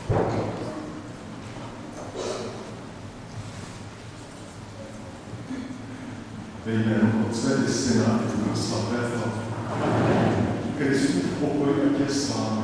Ve jménu Otce i Syna i Ducha Svatého. Kristův pokoj ať je s vámi.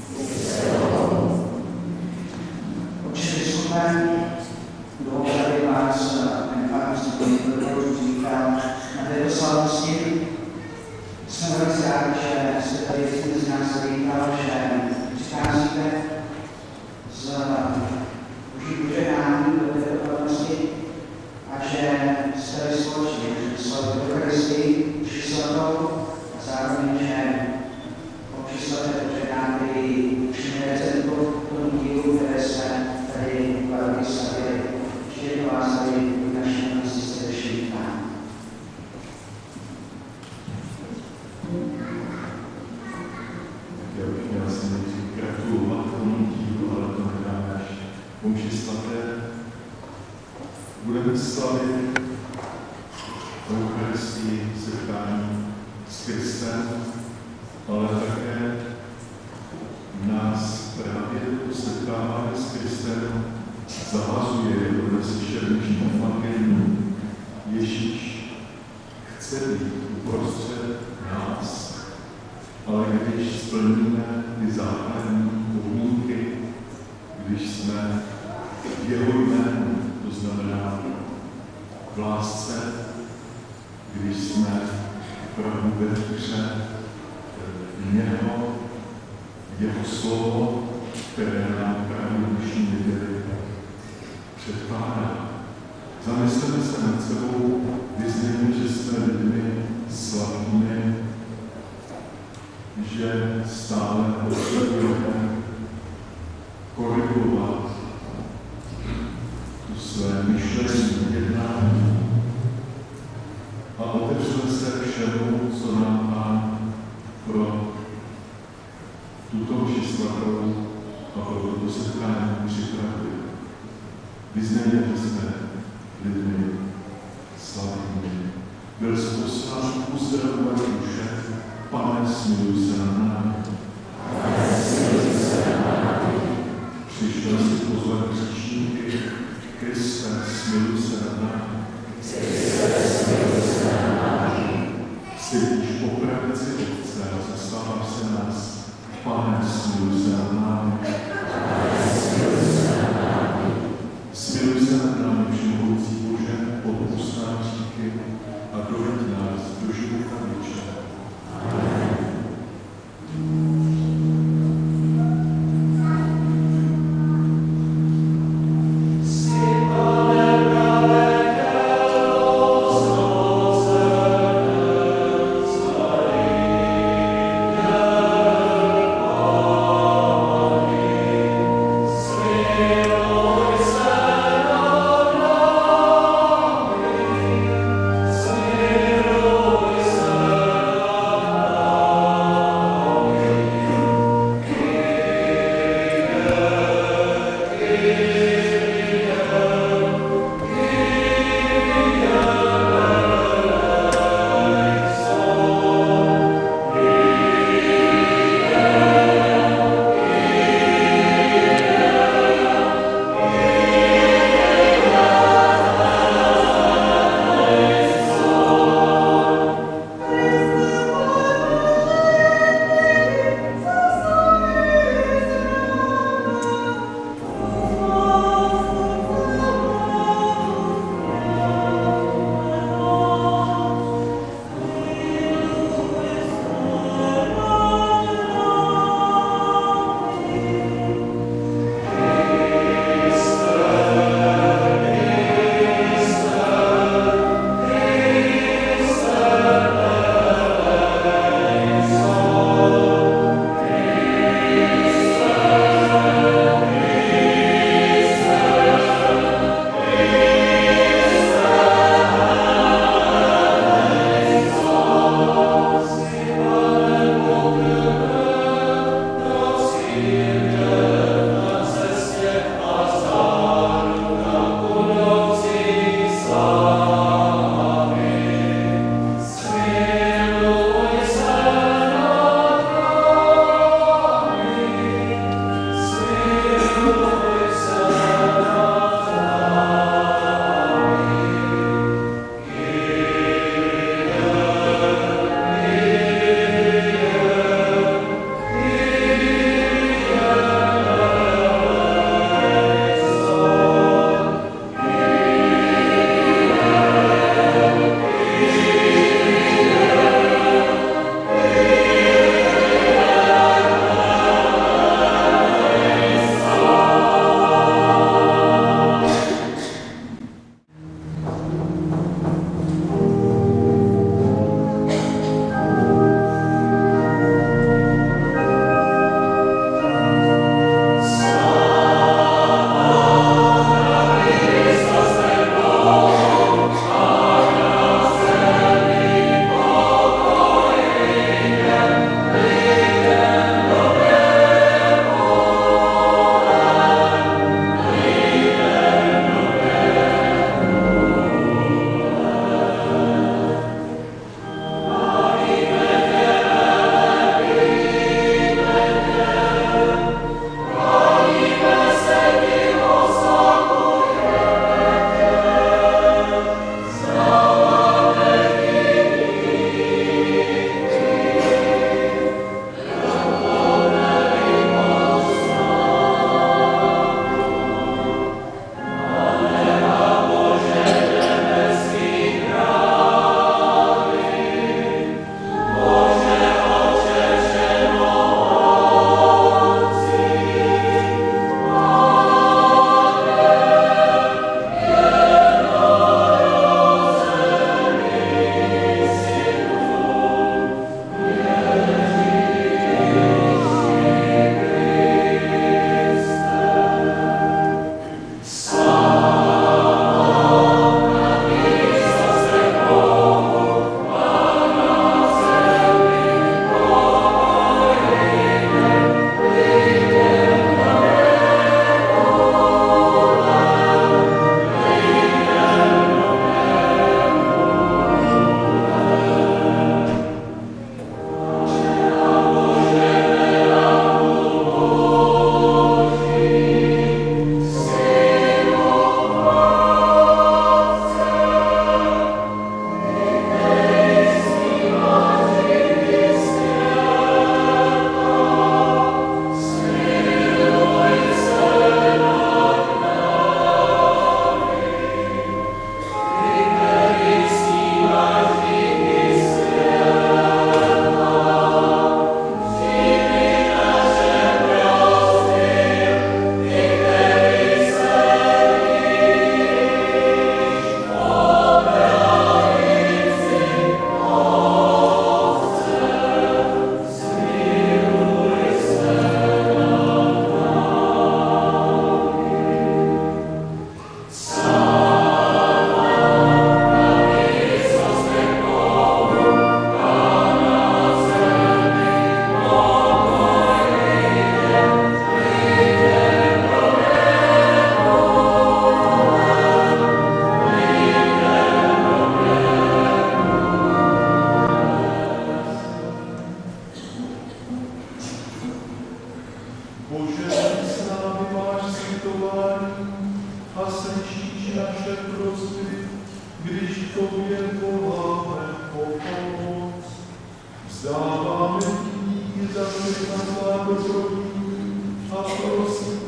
Otče biskupem, dovolte, aby vás farnosti Koněkovic říkal na této slavnosti. Jsme velice rádi, že jste tady mezi nás zavítali, že přicházíte z Boží požehnání do této farnosti a že jste tady společně slavili Eucharistii, Mši svatou a zároveň, že po Mši svaté požehnáte i všemi receptu tomu dílu, které jsme tady v slavili. Ještě jednou vás tady v naší farnosti srdečně vítám. Já bych měl si nejdřív gratulovat tomu dílu, ale to nedáme až po Mši svaté. Budeme slavit Eucharistii, setkání s Kristem, ale také nás právě to setkávání s Kristem zavazuje do neslyšet dnešní evangelium. Ježíš chce být uprostřed nás, ale když splníme ty základní podmínky, když jsme v jeho jménu, to znamená v lásce, když jsme opravdu ve víře něho, jeho slovo, které nám právě dnešní neděli předkládá. Zamysleme se nad sebou, vyznejme, že jsme lidmi slavými, že stále potřebujeme korigovat tu své myšlení, jednání a otevřeme se všemu, co nám Pán pro tuto Mši svatou a pro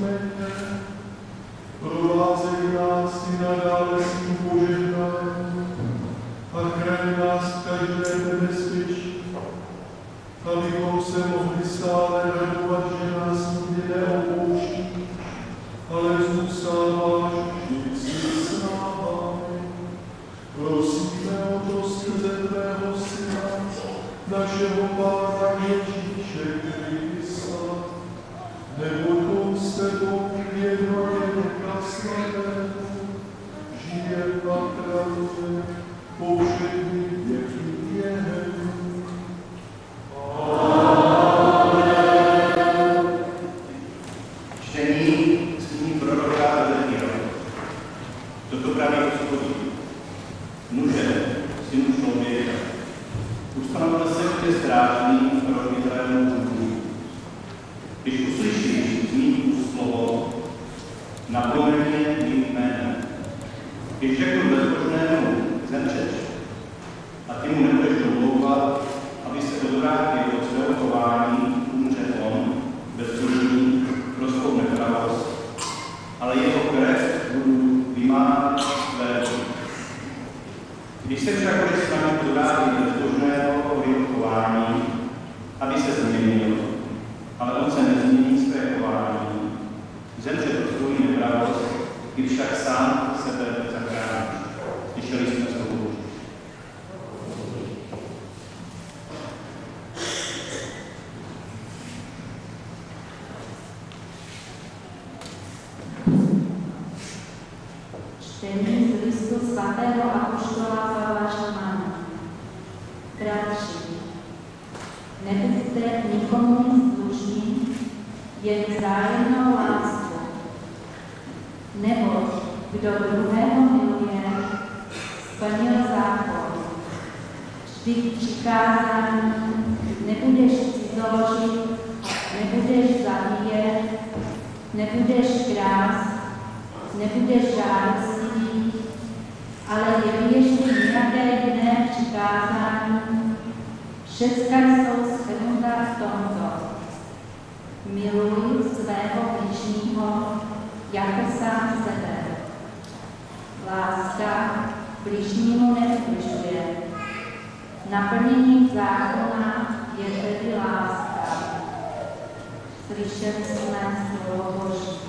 proměňte. Provázej nás i nadále svým požehnáním a chraň nás v každé nebezpečí, abychom se mohli stále radovat, že nás nikdy neopouštíš, ale zůstáváš vždycky s námi. Prosíme o to skrze tvého Syna, našeho Pána Ježíše Krista, neboť on s tebou jednotě svatému žije a kráľuje po všechny věky věku. Čtení z knihy proroka Ezechiela. Toto praví Hospodin. Muže, synu člověka, ustanovil jsem tě strážným pro Izraelovu Bůh. Když uslyšíš z mých úst slovo, napomeň mě mým jménem. Když řeknu bezbožnému, zemřeš, a ty mu nebudeš domlouvat, aby se odvrátil od svého chování, umře on, bezbožný, pro svou nepravost, ale jeho krev budu vymáhat své ruky. Když se však bude snažit odvrátit bezbožného od jeho chování, aby se změnil, ale on se nezmění své chování, zemře pro svou nepravost, když však sám sebe zachrání. Slyšeli jsme slovo. Čtení z listu svatého apoštola Pavla Šimana. Bratři, nebuďte nikomu nic dlužní, jen vzájemnou lásku. Neboť kdo druhého miluje, splnil zákon. Vždyť přikázání nebudeš cizoložit, nebudeš zabíjet, nebudeš krást, nebudeš žádostivý, ale je ještě nějaké jiné přikázání. Všecka jsou shrnuta v tomto. Miluj svého bližního jako sám sebe. Láska bližnímu neubližuje. Naplněním zákona je tedy láska. Slyšeli jsme slovo Boží.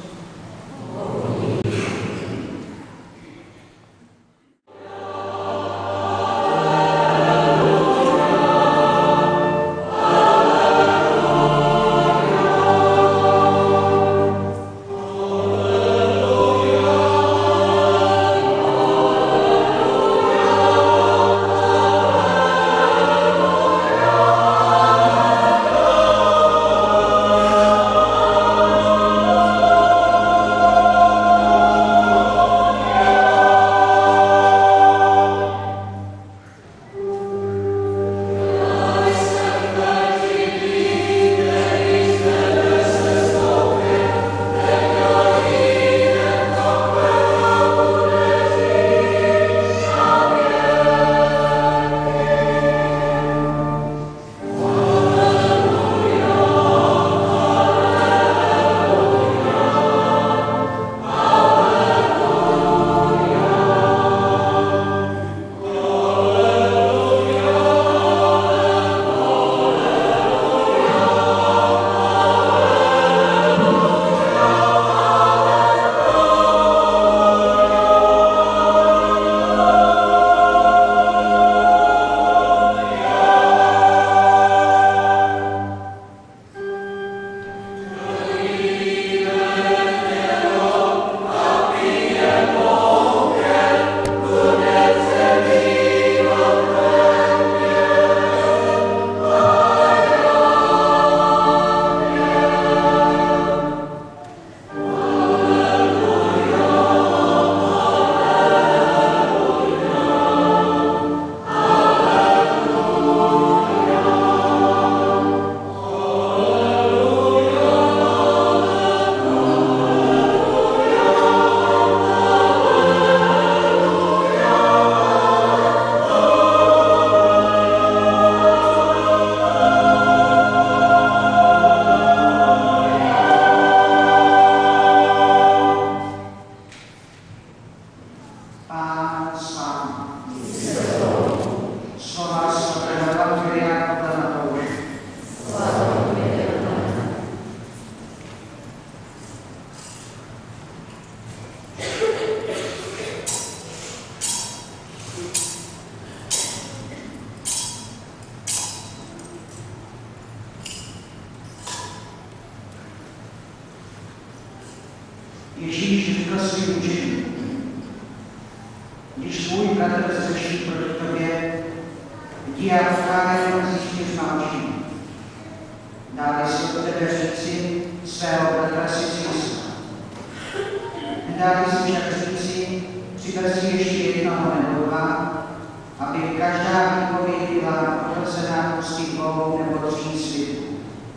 Ježíš řekl svým učeníkům: když tvůj bratr zřeší proti tobě, jdi a pokárej mezi 4 očima. Dále si od tebe říci, svého bratra si zjistá. Nedále si však říci, přiber si ještě jednoho nebo 2, aby každá výpověď byla potvrzená ústy 2 nebo 3 svědků.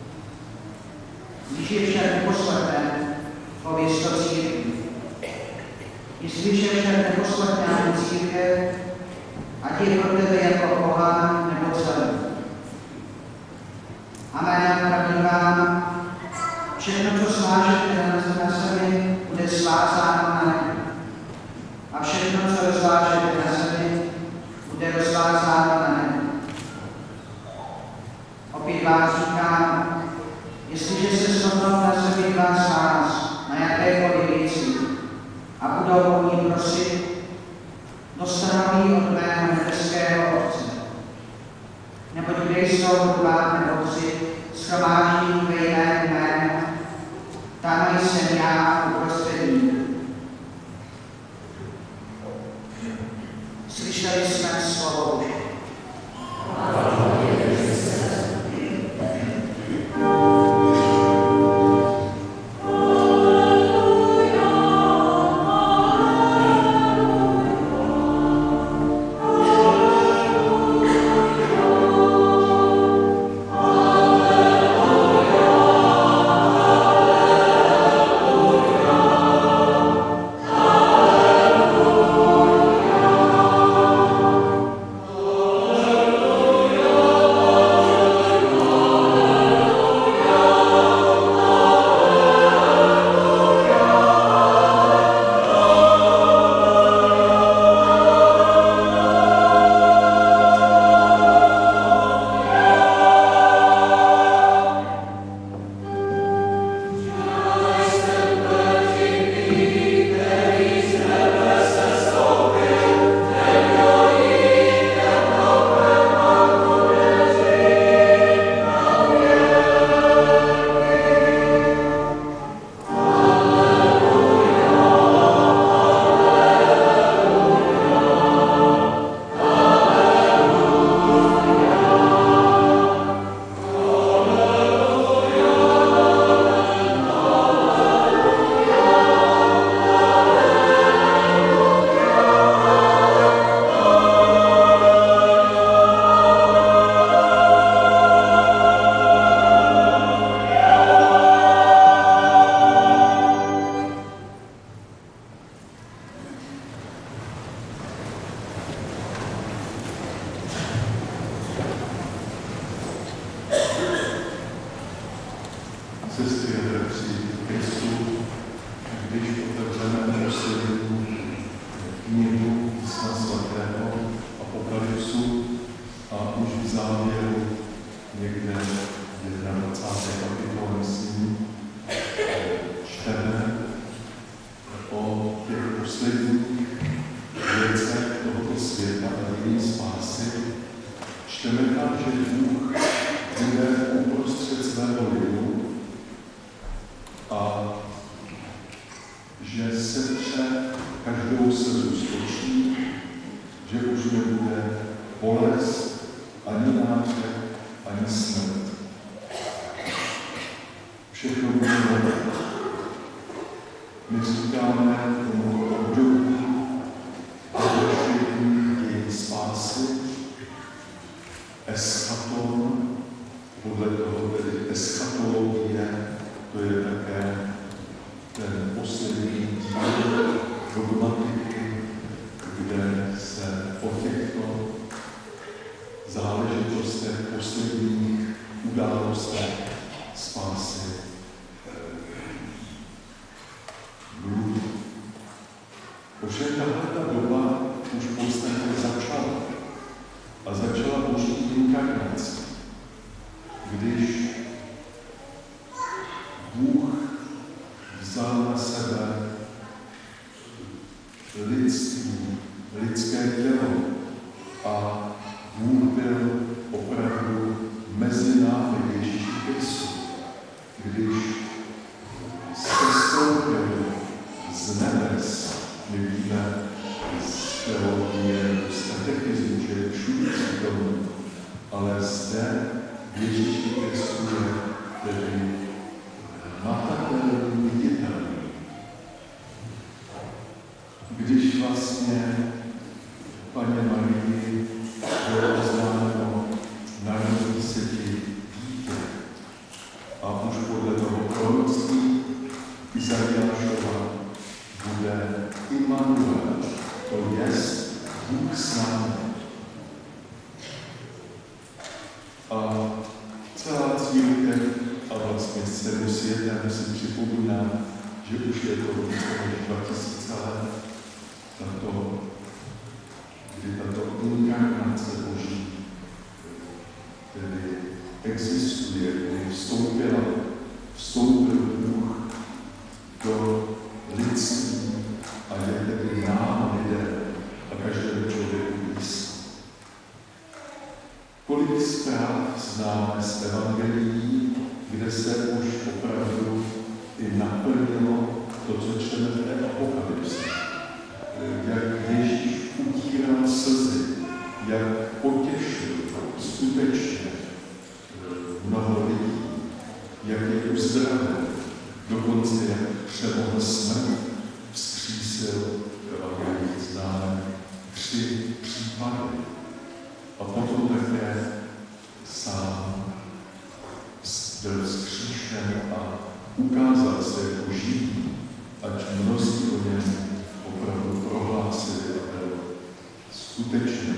Když je však neposlechneme, pověz to církvi. Jestliže však neposlechneme církev, ať je pro tebe jako pohán nebo celý. Amen, pravdím vám, všechno, co svážete na zemi, bude svázáno na nebi. A všechno, co rozvážete na zemi, bude rozvázáno na nebi. Opět vás říkám, jestliže se shodnou na zemi 2 z vás na jakékoliv věci a budou o ní prosit, dostanou ji od mého nebeského Otce. Neboť kde jsou 2 nebo 3 shromáždění ve jiném jménu, tam jsem já uprostřed nich. Slyšeli jsme slovo Boží. Sestry a bratři v Kristu, když otevřeme poslední knihu Písma svatého Apokalypsu a už v závěru někde v 21. kapitole, myslím, čteme o těch posledních věcech tohoto světa a její spásy. Čteme tam, že Bůh bude uprostřed svého lidu a že setře každou slzu z očí, že už nebude bolest, ani nářek, ani smrt. Všechno bude nové. My říkáme tomu období dovršení její spásy, eschaton, podle toho tedy eschatologie, to je také ten poslední díl dogmatiky, kde se o těchto záležitostech, posledních událostech spásy mluví. Ovšem tahle doba už v podstatě začala. A začala Boží inkarnací, když Bůh vzal na sebe lidství, lidské tělo a Bůh byl opravdu mezi námi Ježíši Kristu, když sestoupil my víme z teologie, z katechismu, že je všude přítomný, ale zde Ježíši Kristu je tedy matatelný, viditelný. Když vlastně Paně Marii bylo oznámeno, narodí se ti dítě. A už podle toho proroctví Izajášova bude Immanuel, to jest Bůh s námi. A celá církev a vlastně celým světem si připomíná, že už je to více než 2000 let, kdy tato inkarnace Boží tedy existuje, kdy vstoupil Bůh do lidství a je tedy nám lidé a každému člověku blízko. Kolik zpráv známe z evangelií, kde se už opravdu i naplnilo to, co čteme v té apokalypse. Jak Ježíš utíral slzy, jak potěšil skutečně mnoho lidí, jak je uzdravil, dokonce jak přemohl smrt, vzkřísil evangelii známe 3 případy. A potom také sám byl vzkříšen a ukázal se jako živý, ať mnozí o něm opravdu prohlásili a byl skutečně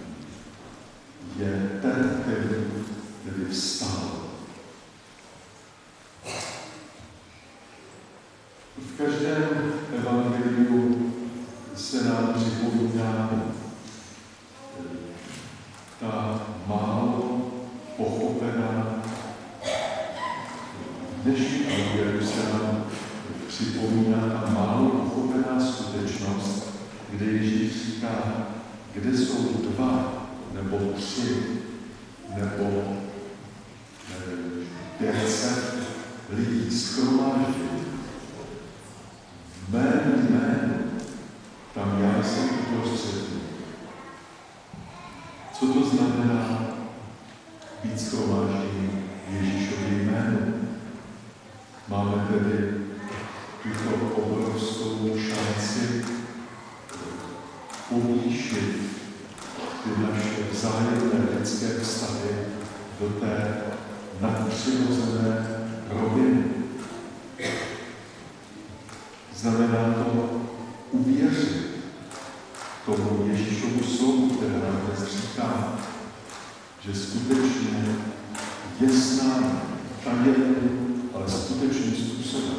je ten, který vstal. V každém evangeliu se nám připomíná ta málo pochopená dnešní evangeliu se nám připomíná ta málo pochopená skutečnost, kde Ježíš říká, kde jsou 2 nebo 3 nebo 500 lidí shromážděných. V mém jménu, tam já jsem uprostřed. Co to znamená být shromážděný Ježíšově jménu? Máme tedy tuto obrovskou šanci povýšit ty naše vzájemné lidské vztahy do té nadpřirozené roviny. Znamená to uvěřit tomu Ježíšovu slovu, které nám dnes říká, že skutečně je s námi tajemným, ale skutečným způsobem.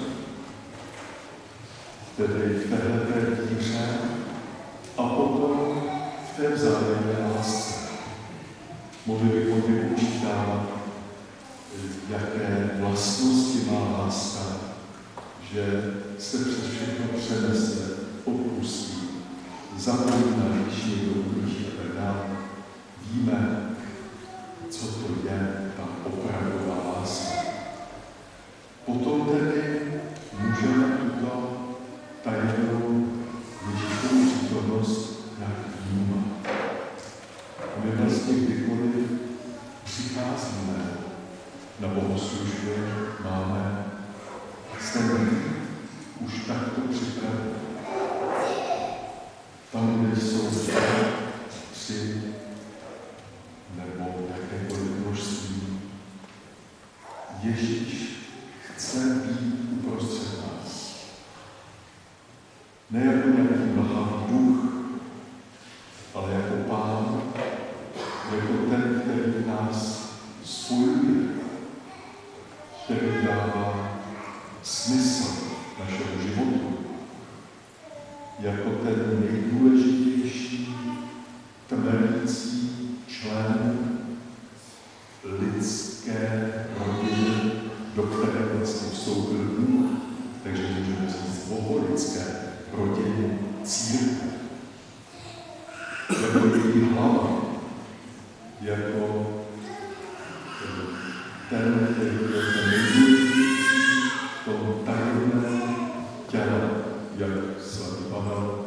Tedy v téhleté víře a potom v té vzájemné lásce. Mohli bychom vypočítávat, jaké vlastnosti má láska, že se přes všechno přenese, odpustí, zapojí na bližní do blíží a tak dále. Víme, co to je ta opravdová láska. Potom tedy můžeme tuto tajemnou Ježíšovu přítomnost nějak vnímat. A my vlastně kdykoliv přicházíme na bohoslužbě, máme ten už takto připraven. Tam, kde jsou 2, 3 nebo jakékoliv množství, Ježíš chce být uprostřed nás. Ne jako nějaký mlhavý duch, ale jako Pán, jako ten, který nás spojuje, který dává smysl našeho životu, jako ten nejdůležitější tmelící člen lidské rodiny, do které vlastně vstoupil Bůh, takže můžeme říct boholické rodiny církve. Jako její hlava, jako ten, který je ten nejdůležitější v tom tajemném těle, jak svatý Pavel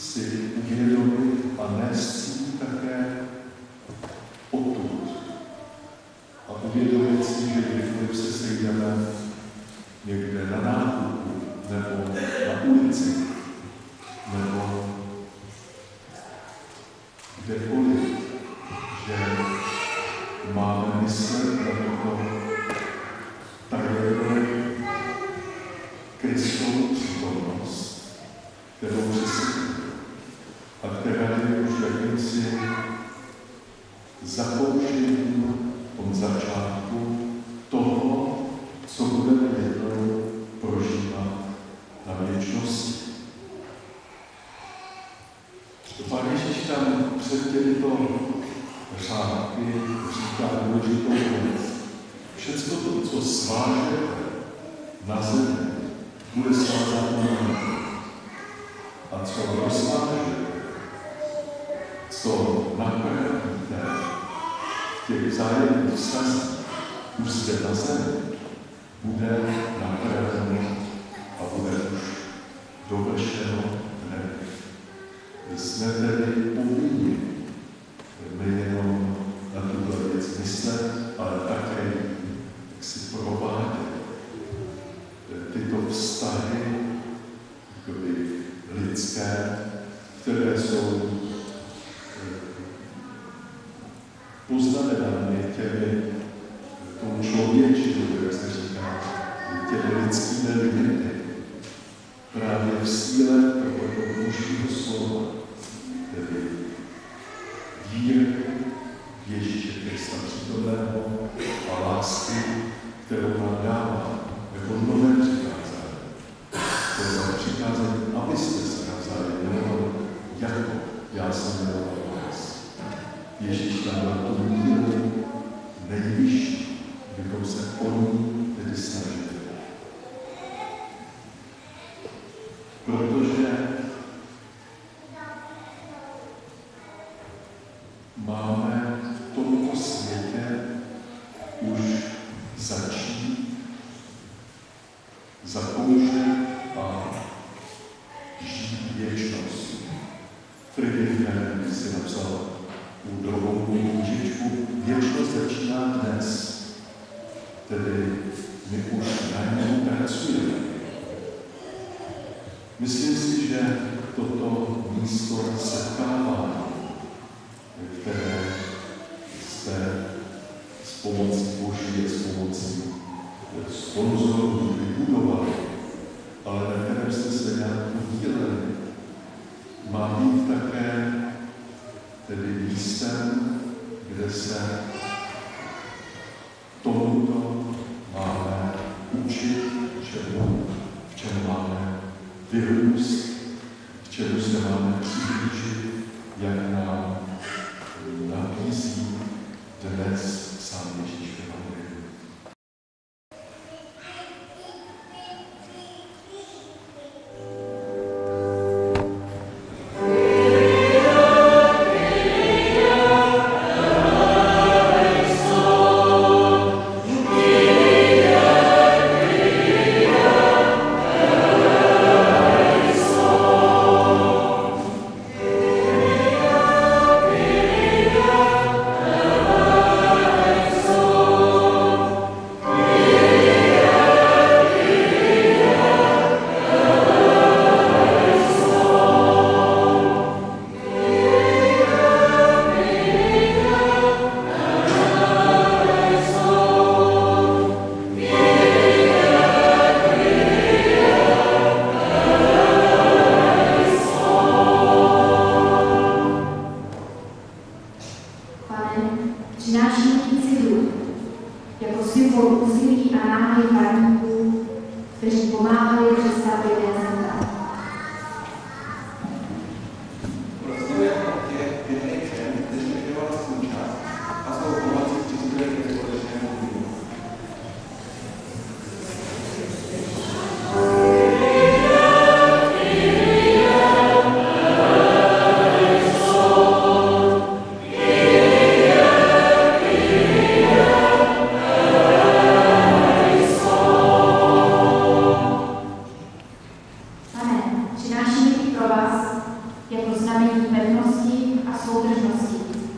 si uvědomit a nést si také odtud. A uvědomit si, že kdykoliv se sejdeme někde na nákupu, nebo na ulici, nebo kdekoliv, že máme myslet na toto tajemnou Kristovu přítomnost, kterou přesvědčíme a která je už jakýmsi zapouštěním od začátku toho, co budeme jednou prožívat na věčnosti. Pán Ježíš tam před těmito řádky říká důležitou věc. Všecko to, co svážete na zemi, bude svázat na nebi. A co rozvážete, co napravíte v těch vzájemných vztazích už zde na zemi, bude napraveno a bude už dovršeno v nebi. My jsme tedy povinni nejenom na tuto věc myslet, ale také jak si provádět tyto vztahy lidské, které jsou poznamenány tou člověčinou, jak se říká, těmi lidskými limity. Právě v síle tohoto božího slova, tedy víry Ježíše Krista přítomného a lásky, kterou nám dává, jako nové přikázání. To je přikázání, abyste se navzájem milovali, jako já jsem miloval vás. Ježíš nám dal tu míru nejvyšší, abychom se o ní tedy snažili. Protože máme v tomto světě už začít zakoušet a žít věčnost. Friedrich Nietzsche si napsal u drobnou knížičku, věčnost začíná dnes, tedy my už na něm pracujeme. Myslím si, že toto místo setkávání, které jste s pomocí Boží, s pomocí sponzorů vybudovali, ale na kterém jste se nějak podíleli, má být také tedy místem, kde se tomuto máme učit, v čem máme vyrůst, v čemu se máme přiblížit, jak nám nabízí dnes sám Ježíš v Evangeliu. jako soudržnosti.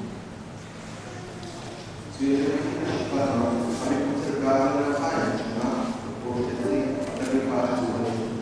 Svěřujeme naši farnost, abychom se dokázali navzájem přijímat, odpouštět si a tak vytvářet společnost.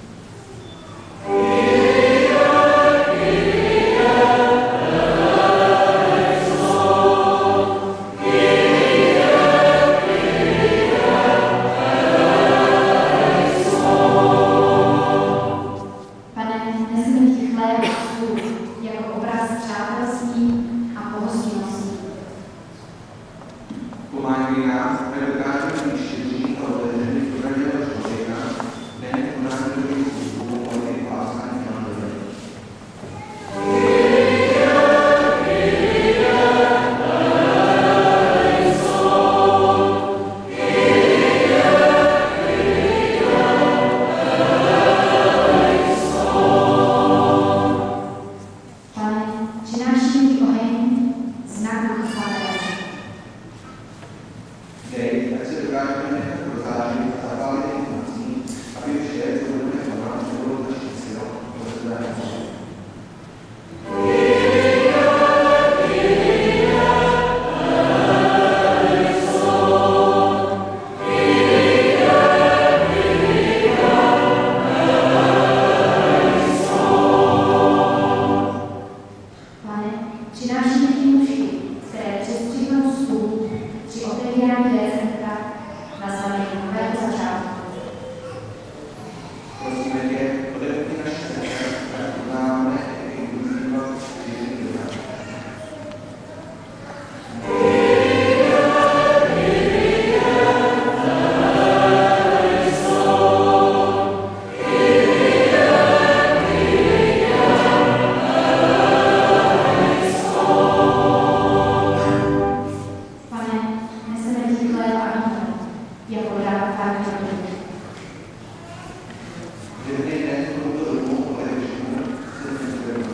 Pomáhají nám, aby dokázali být štědří a otevření pro každého člověka, nejen konání dobrých skutků, ale i hlásání Evangelia. Dej, ať se dokážeme nechat prozářit a zapálit informací, aby vše, co budeme konat, bylo naší sil a rozhodání. Pane, přinášíme ti mužky, které přestřihnou stůl při otevírání centra na znamení nového začátku. Prosíme tě, odepni naše srdce, ať poznáme i inkluzivnost věření do nás. Pane, neseme ti chléb a víno, jako dár tvání rodiny. Žehnej dnes tomuto domu otevřenému se nezvědomá.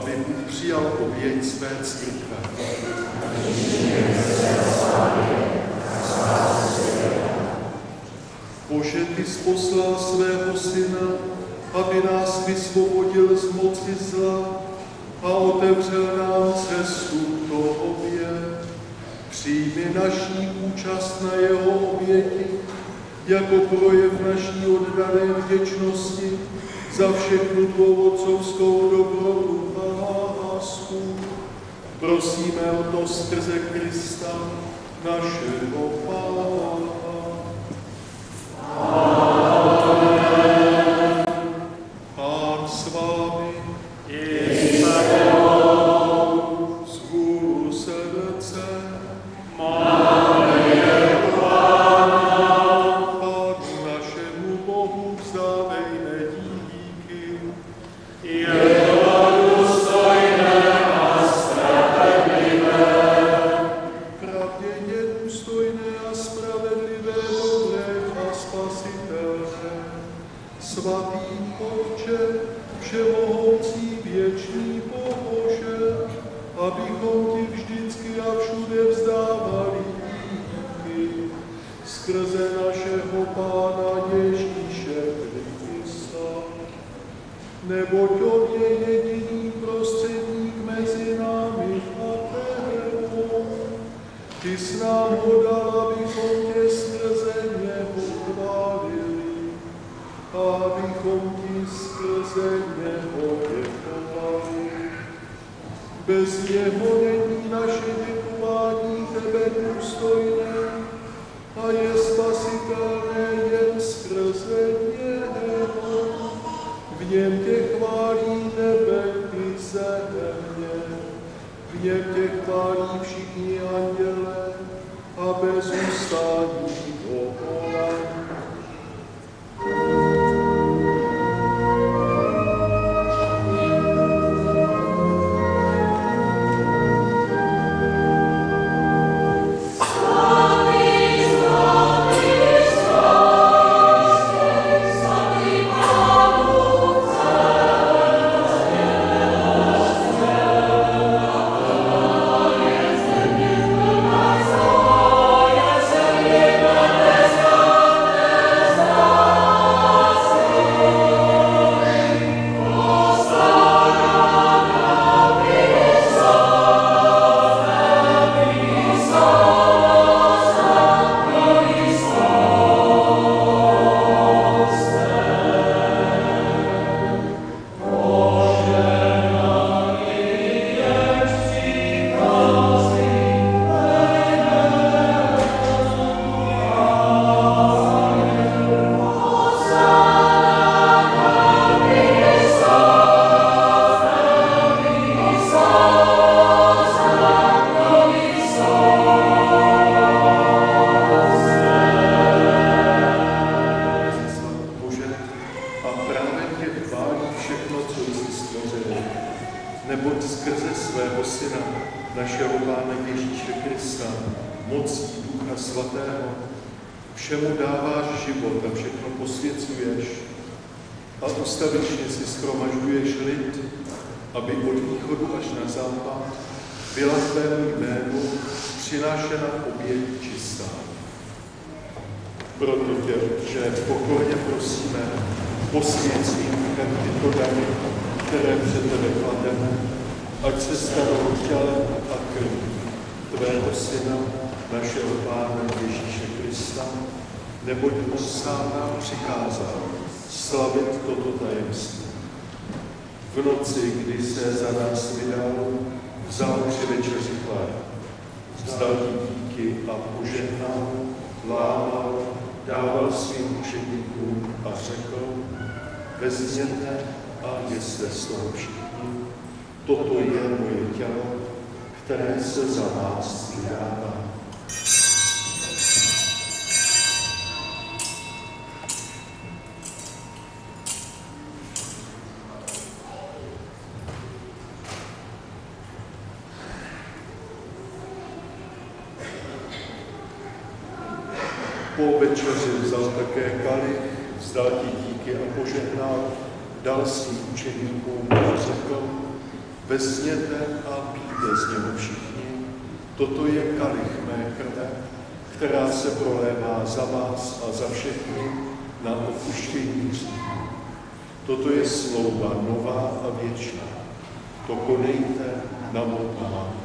aby Bůh přijal oběť své církve. Bože, ty jsi poslal svého syna, aby nás vysvobodil z moci zla a otevřel nám cestu k tobě. Přijmi naší účast na jeho oběti jako projev naší oddané vděčnosti za všechnu tvou otcovskou dobrotu a lásku. Prosíme o to skrze Krista, našeho Pána. Amen. Pán s vámi. Vzhůru srdce. Máme jeho Pána. Pánu našemu Bohu vzdávejme díky. Je to důstojné a spravedlivé. Pravděně důstojné a spravedlivé, dobré a spasitelné. Svatý Otče, všemohoucí věčný Bože, abychom ti vždycky a všude vzdávali díky skrze našeho Pána Ježíše Krista. Neboť on je jediný prostředník mezi námi a tebou. Ty jsi nám ho dal, abychom tě skrze něho chválili, a abychom ti skrze něho děkovali. Bez něho není naše děkování tebe důstojné a je spasitelné jen skrze něho. V něm tě chválí nebe i země, v něm tě chválí všichni andělé a bez ustání dovolání. Neboť skrze svého Syna, našeho Pána Ježíše Krista, mocí Ducha Svatého, všemu dáváš život a všechno posvěcuješ a ustavičně si shromažďuješ lid, aby od východu až na západ byla tvému jménu přinášena oběť čistá. Proto tě, že pokorně prosíme, posvěť svým duchem tyto dary, které před tebe klademe, ať se stanou tělem a krví tvého Syna, našeho Pána Ježíše Krista, neboť on sám nám přikázal slavit toto tajemství. V noci, kdy se za nás vydal, vzal při večeři chléb, vzdal díky a požehnal, lámal, dával svým učedníkům a řekl: vezměte a jeste z toho všichni, toto je moje tělo, které se za vás vydává. Po večeři vzal také kalich, vzdal ti díky a požehnal, dal svým učeníkům a řekl: Vezměte a pijte z něho všichni. Toto je kalich mé krve, která se prolévá za vás a za všechny na odpuštění hříchů. Toto je smlouva nová a věčná. To konejte na mou památku.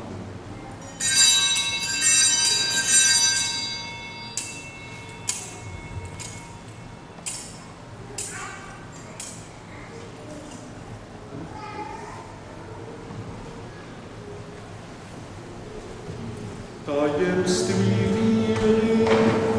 Tajemství víry.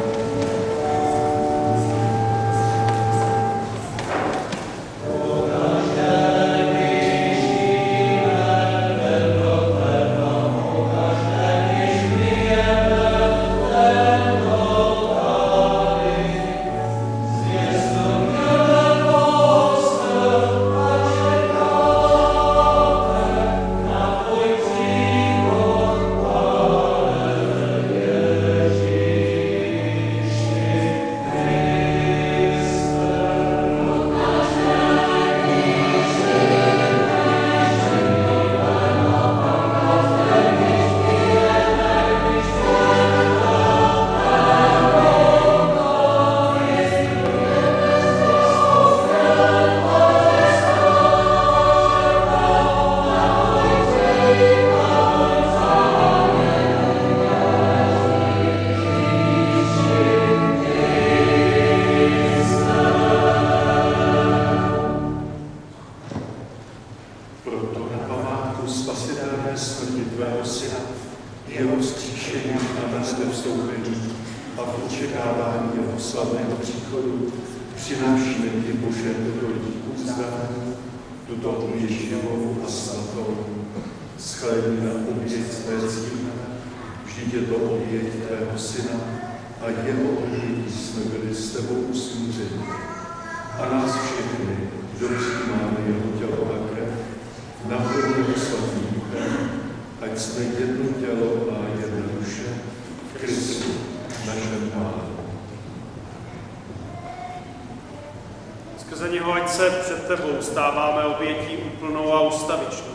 Skrze něho, ať se před tebou stáváme obětí úplnou a ustavičnou.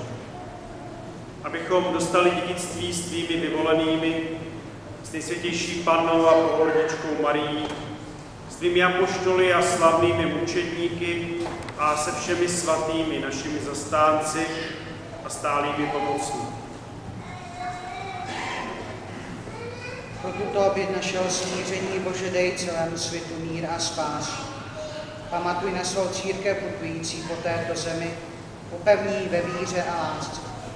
Abychom dostali dědictví s tvými vyvolenými, s nejsvětější pannou a pokorničkou Marií, s tvými apoštoly a slavnými mučedníky a se všemi svatými našimi zastánci a stálými pomocníky. Pro tuto oběť našeho smíření, Bože, dej celému světu mír a spásu. Pamatuj na svou církev putující po této zemi, upevní ve víře a lásce.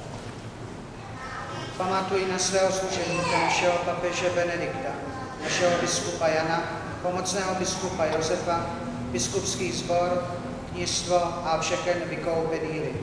Pamatuj na svého služebníka, našeho papeže Benedikta, našeho biskupa Jana, pomocného biskupa Josefa, biskupský sbor, kněžstvo a všechen vykoupený lid.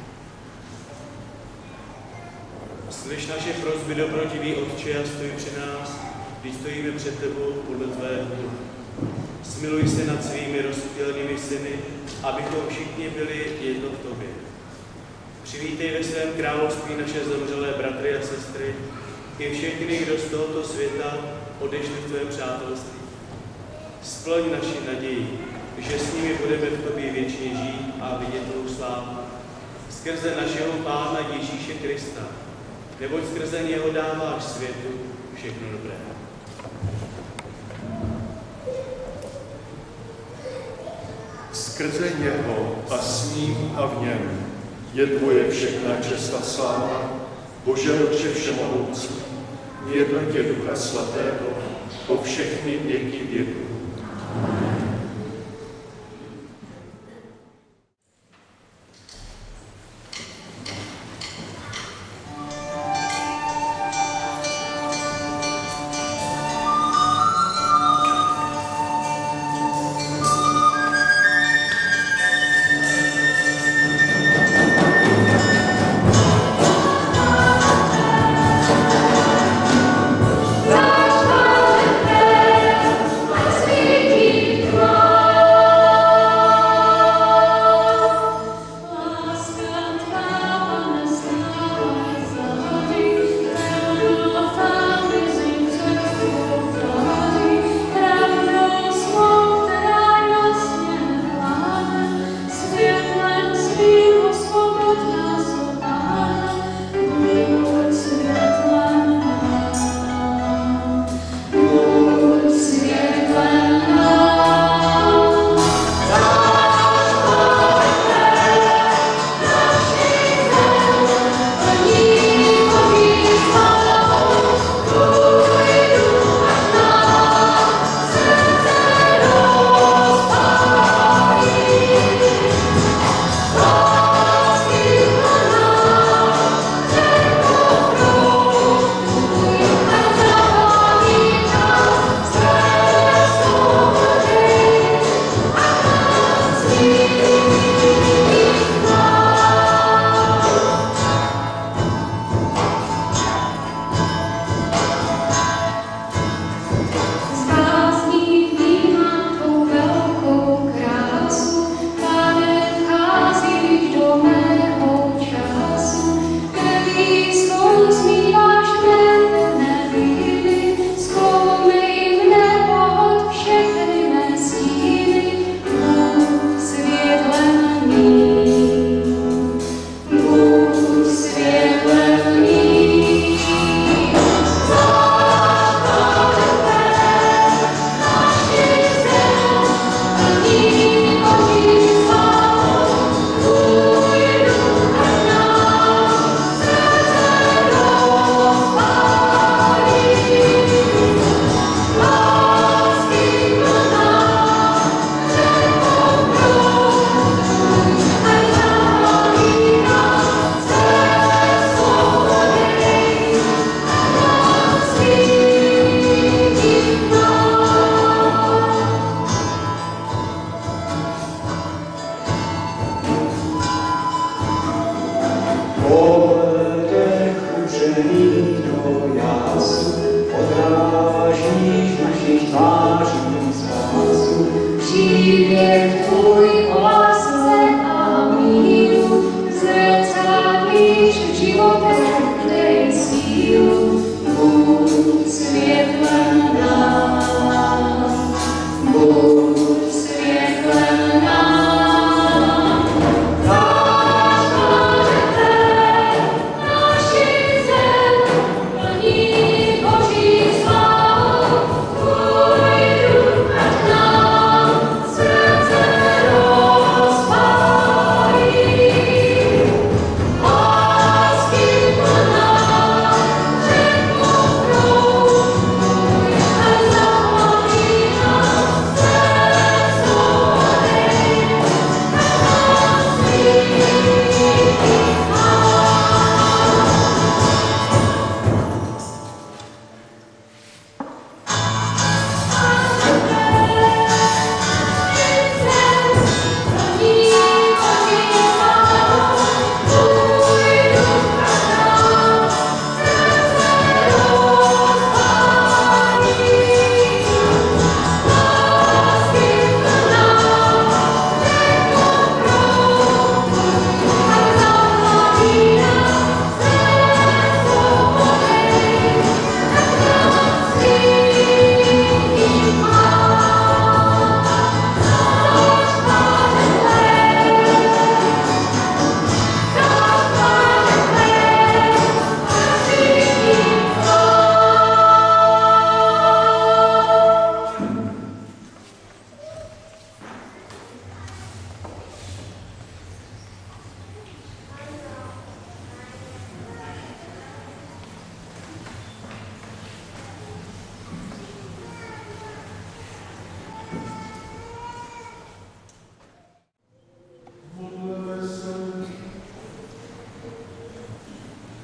Slyš naše prosby, dobrotivý Otče, a stoj při nás, když stojíme před tebou podle tvého vůle. Smiluj se nad svými rozptýlenými syny, abychom všichni byli jedno v tobě. Přivítej ve svém království naše zemřelé bratry a sestry i všechny, kdo z tohoto světa odešli v tvém přátelství. Splň naši naději, že s nimi budeme v tobě věčně žít a vidět tvou slávu. Skrze našeho Pána Ježíše Krista, neboť skrze něho dáváš světu všechno dobré. Skrze něho a s ním a v něm je tvoje všechna čest a sláva, Bože Otče všemohoucí, v jednotě Ducha Svatého, po všechny věky věků. Sweet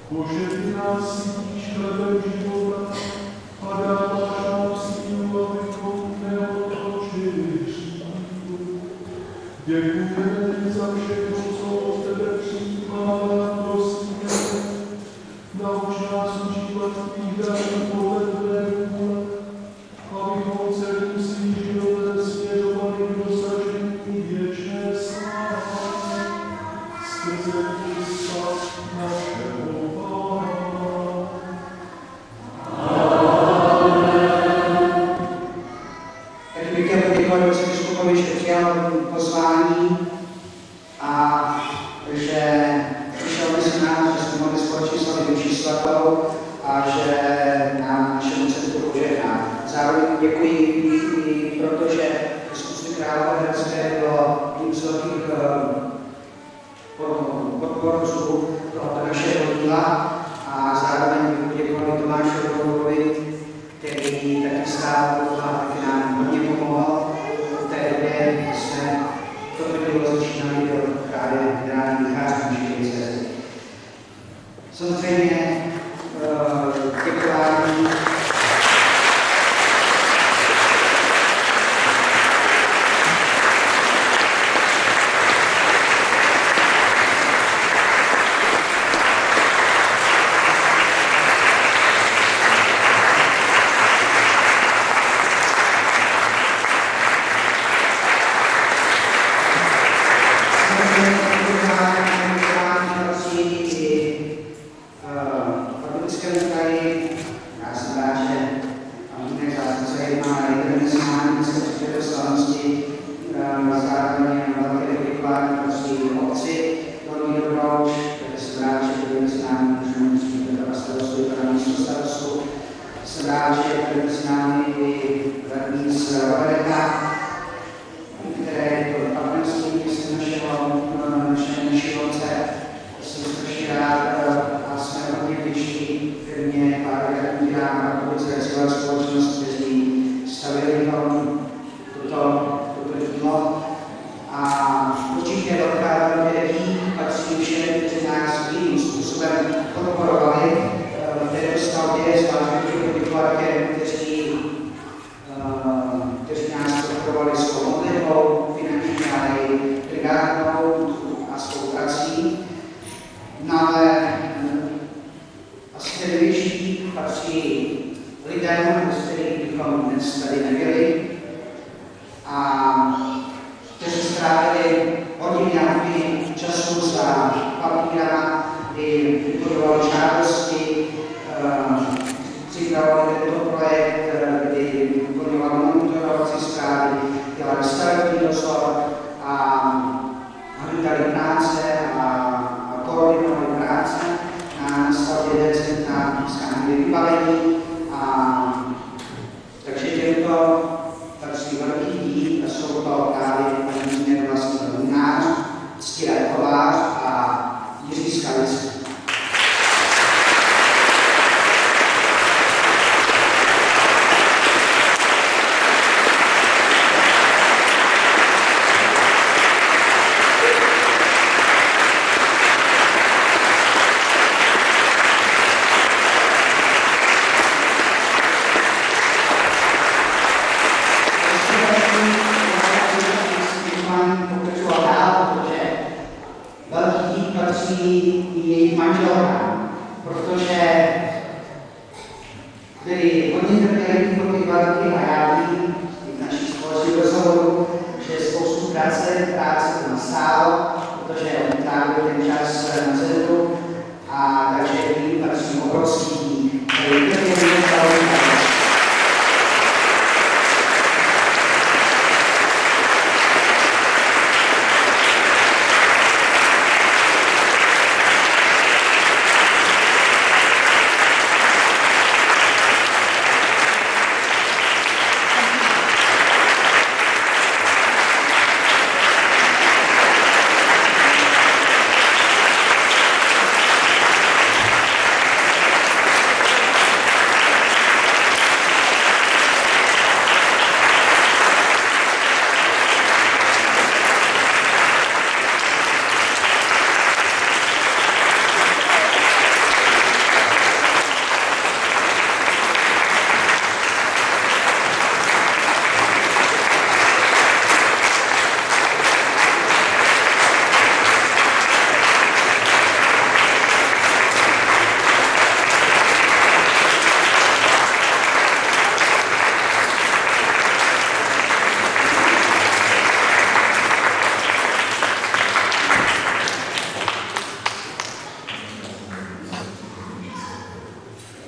Požehnej nás sítíš chlebem života a dáváš nám sílu, abychom neotočili křídlu. Děkujeme ti za všechno, co od tebe přijímáme a prosíme. Nauč nás užívat tvých darů podle tvé vůle, abychom celým svým životem směřovali k dosažení věčné slávy. Skrze Krista našeho Pána. Tak bych chtěl poděkovat biskupovi, že přijal pozvání a že přišel mezi nás, že jsme mohli společně slavit Mši svatou a že nám našemu centru požehná. Zároveň děkuji i protože biskupství Královéhradecké bylo tím z velkých podporců tohoto našeho díla a zároveň děkovali Tomášovi Kourovi, který taky stál a taky nám hodně pomohl. V té době jsme toto dílo začínali do právě generální vikář Mši cesty. Samozřejmě děkování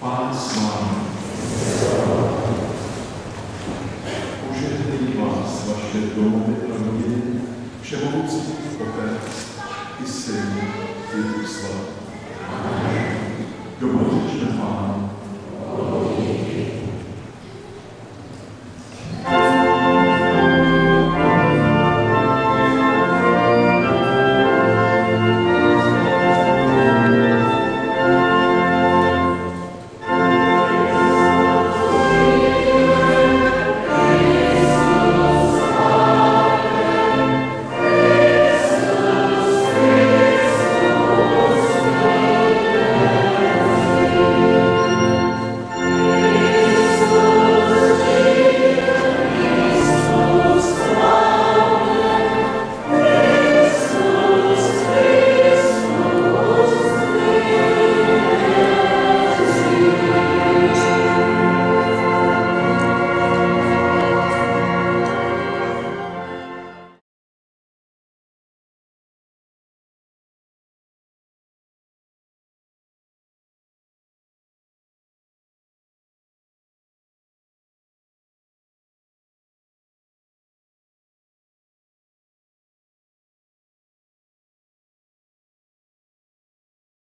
Pán s vámi. Požehnej vás vaše domovy a rodiny, všemohoucí Otec i Syn i Duch Svatý.